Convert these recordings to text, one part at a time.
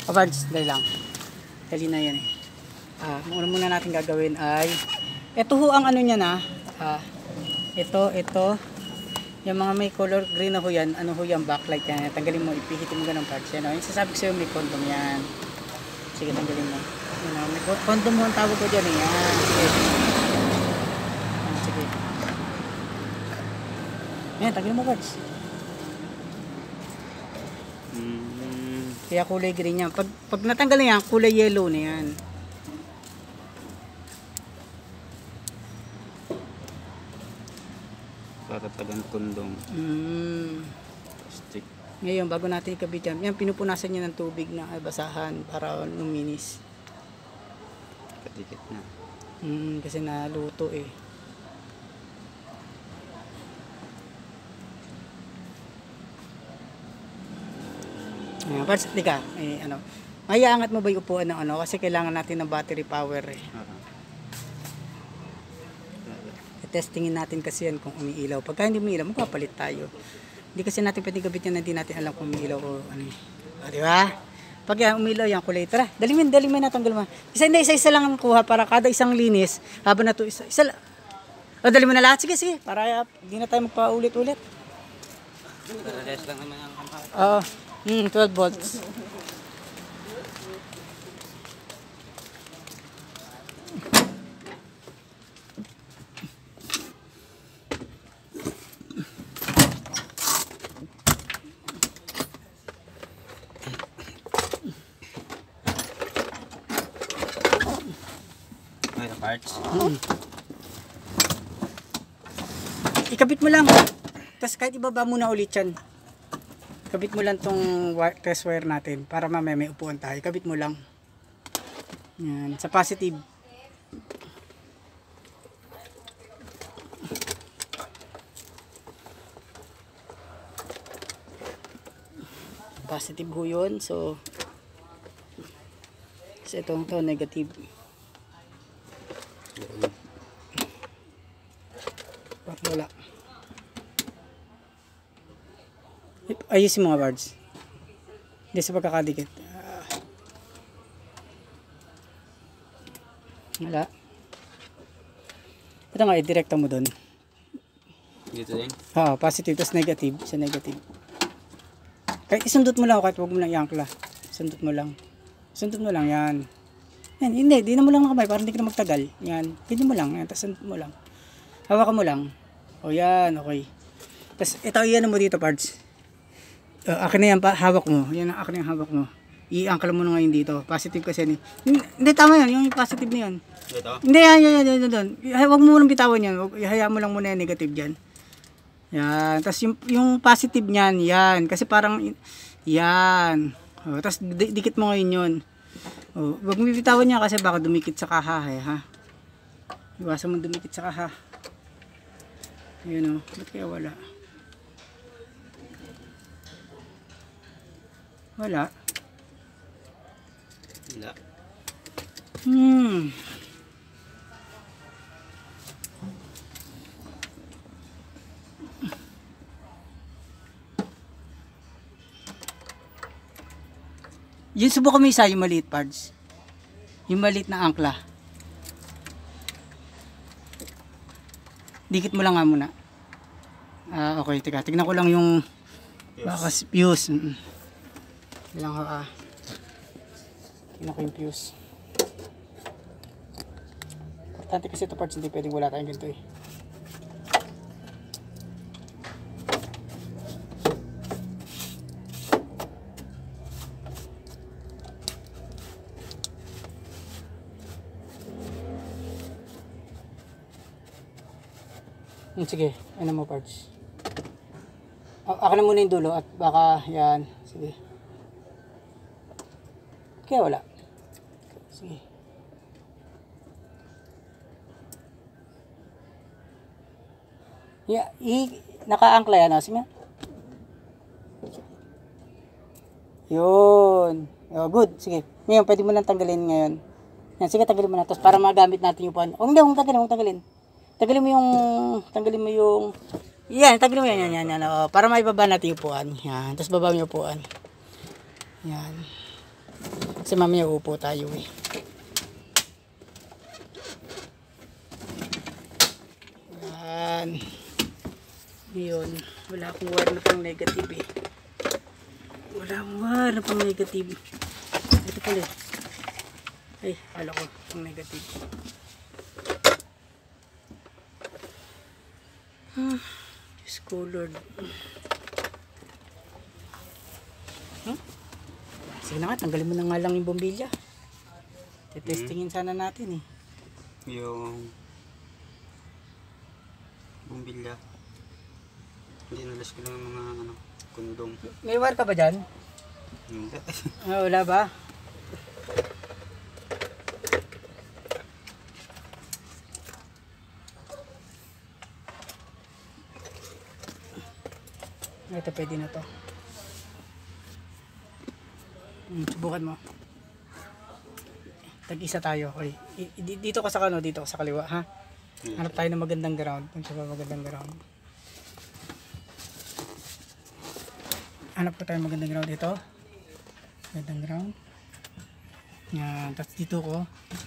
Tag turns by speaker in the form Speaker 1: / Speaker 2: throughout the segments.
Speaker 1: Kabards, dali lang. Dali na yan eh. Muna natin gagawin ay, ito ho ang ano niya na. Ito. Yung mga may color green na ho yan, ano ho yan, backlight yan. Tanggalin mo, ipihitin mo ganun parts yan. Yung sasabi ko sa'yo, may condom yan. Sige, tanggalin mo. May condom mo ang tawag ko dyan eh. Yan, sige. Sige. Yan, tanggalin mo parts. Kaya kulay green yan. Pag natanggal na yan, kulay yellow na yan.
Speaker 2: Tatatagan kondom. Stick.
Speaker 1: Ngayon, bago natin ikabit yan, pinupunasan niya ng tubig na basahan para luminis.
Speaker 2: Kadikit na.
Speaker 1: Kasi naluto eh. Parts, tika, mayaangat mo ba yung upuan ng ano? Kasi kailangan natin ng battery power eh. Testingin natin kasi yan kung umiilaw. Pagka hindi umiilaw, magpapalit tayo. Hindi kasi natin pwedeng gabit yan na hindi natin alam kung umiilaw o ano eh. Di ba? Pag yan, umiilaw yan, kulay. Tara, dalimin natanggal mo. Isa lang ang kuha para kada isang linis. Habang na ito, isa lang. Dali mo na lahat. Sige. Para hindi na tayo magpaulit-ulit.
Speaker 2: Rest lang naman ang kamay.
Speaker 1: Oo. 12 volts.
Speaker 2: May parts.
Speaker 1: Ikabit mo lang. Tapos kahit ibaba muna ulit yan. Ikabit mo lang tong test wire natin para mamaya may upuan tayo. Ikabit mo lang. Yan. Sa positive. Positive ho yun. So itong to negative. Wala. Ayusin mga birds. Hindi sa pagkakadikit. Wala. Ito nga, i-directa mo doon.
Speaker 2: Dito din?
Speaker 1: Positive, tapos negative. Sa negative. Kahit isundot mo lang, kahit huwag mo lang i-angkla. Sundot mo lang. Sundot mo lang, yan. Yan, hindi, di na mo lang nakamay, para hindi ka na magtagal. Yan, hindi mo lang, yan, tapos sundot mo lang. Hawakan mo lang. O yan, okay. Tapos ito, iyan mo dito parts. Akin na yan, hawak mo. Yan ang akin na yung hawak mo. I-angkla mo na ngayon dito. Positive kasi yan eh. Hindi, tama yan, yung positive na yan.
Speaker 2: Ito?
Speaker 1: Hindi, yan. Huwag mo munang bitawan yan. Ihayaan mo lang muna yung negative dyan. Yan. Tapos yung positive niyan, yan. Kasi parang, yan. Tapos dikit mo ngayon yun. Huwag mo bitawan niya kasi baka dumikit sa kaha eh, ha. Iwasan mo dumikit sa kaha. Yun o. Ba't kaya wala? Wala.
Speaker 2: Wala.
Speaker 1: Yun, subukan mo isa yung maliit parts. Yung maliit na angkla. Dikit mo lang nga muna. Okay, teka. Tignan ko lang yung fuse. Tignan ko, tignan ko yung fuse. Importante kasi ito parts, hindi pwedeng wala tayong ganito eh. Sige, ano mo parts. Akin na muna yung dulo at baka yan. Sige. Kaya wala. Sige. Yeah, naka-angkla yan. Sige. Yun. Good. Sige. Ngayon, pwede mo lang tanggalin ngayon. Yan, sige, tanggalin mo na. Tapos para magamit natin yung pan. Hindi, huwag tanggalin. Tanggalin mo yung, yan, tanggalin mo yan. Para maibaba natin yung upuan. Yan, tapos baba mo yung upuan. Yan. Kasi mamaya upo tayo eh. Yan. Ngayon, wala akong wire na pang negative eh. Wala akong wire na pang negative. Ito pala eh. Ay, kala ko pang negative. Diyos ko Lord. Sige na nga, tanggalin mo na nga lang yung bombilya. Testingin sana natin eh.
Speaker 2: Yung bumbilya. Hindi nalas ko lang yung mga ano, kondom.
Speaker 1: May wire ka ba dyan?
Speaker 2: Hindi.
Speaker 1: Wala ba? Ito pwede na to. Subukan mo. Tag-isa tayo. Okay. Dito ka sa kano, dito ka sa kaliwa, ha? Hanap tayo ng magandang ground. Magandang ground. Hanap ko tayo magandang ground dito. Magandang ground. Yan. Tapos dito ko.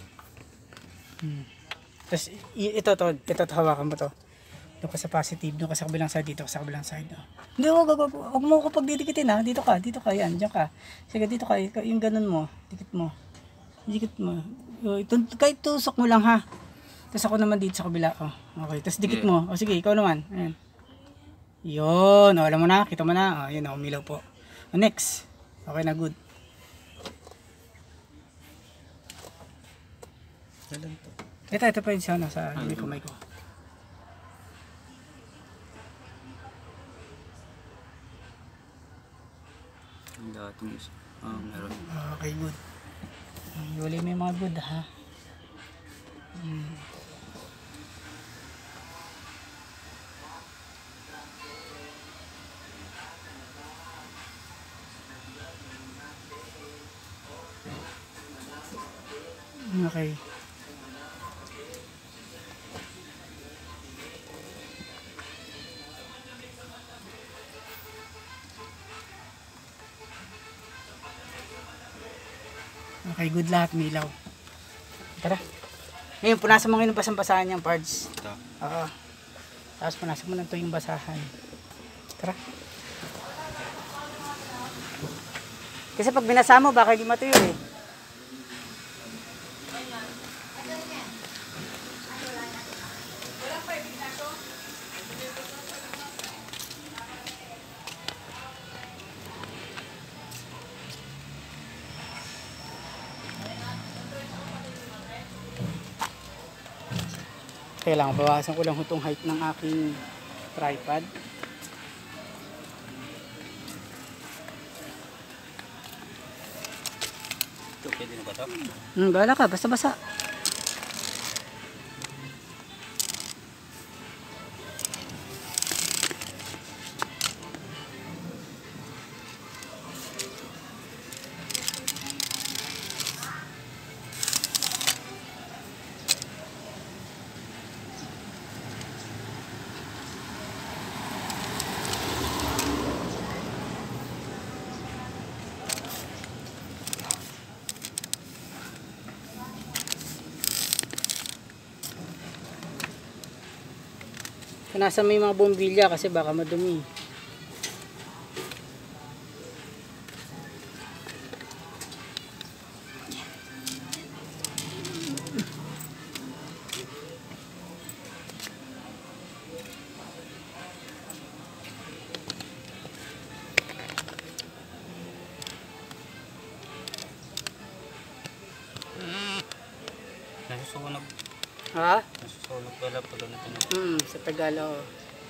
Speaker 1: Tapos ito hawakan mo to. Doon ka sa positive, doon ka sa kabilang side, dito ka sa kabilang side. Hindi, huwag mo ko pagdidikitin ha. Dito ka, yan, dyan ka. Sige, dito ka, yung ganun mo, dikit mo. Kahit tusok mo lang ha. Tapos ako naman dito sa kabila. Oh. Okay, tapos dikit mo. O sige, ikaw naman. Ayan. Yun, alam mo na, kita mo na. Yun, umilaw po. Next. Okay na, good. Ito pa yun siya sa kamay ko.
Speaker 2: Dating isa. Meron.
Speaker 1: Okay, good. Iwalay mo yung mga good ha. Okay. Okay, good lahat, milaw. Tara. Ngayon, punasan mo ngayon basang-basahan yung parts.
Speaker 2: Ito.
Speaker 1: Oo. Tapos punasan mo ng tuyong basahan. Tara. Kasi pag binasa mo, baka hindi matuyo eh. Kailangan bawasan ko lang itong height ng aking tripod.
Speaker 2: Ito, pwede na ba ito?
Speaker 1: Bahala ka, basta-basta. Punasan mo yung mga bombilya kasi baka madumi.
Speaker 2: Nasusunog.
Speaker 1: Ha?
Speaker 2: Nasusunog pala pag ano ito.
Speaker 1: Sa Tagalog.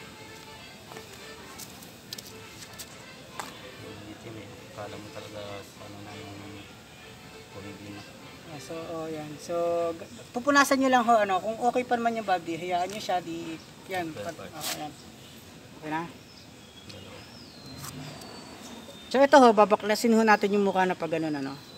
Speaker 2: Itim eh. Kala mo talaga ano na yung pumibina.
Speaker 1: Yan. So, pupunasan nyo lang ho, kung okay pa naman yung body, hayaan nyo siya, yan. Yan. Okay na? So, ito ho, babaklasin ho natin yung mukha na pag ganun,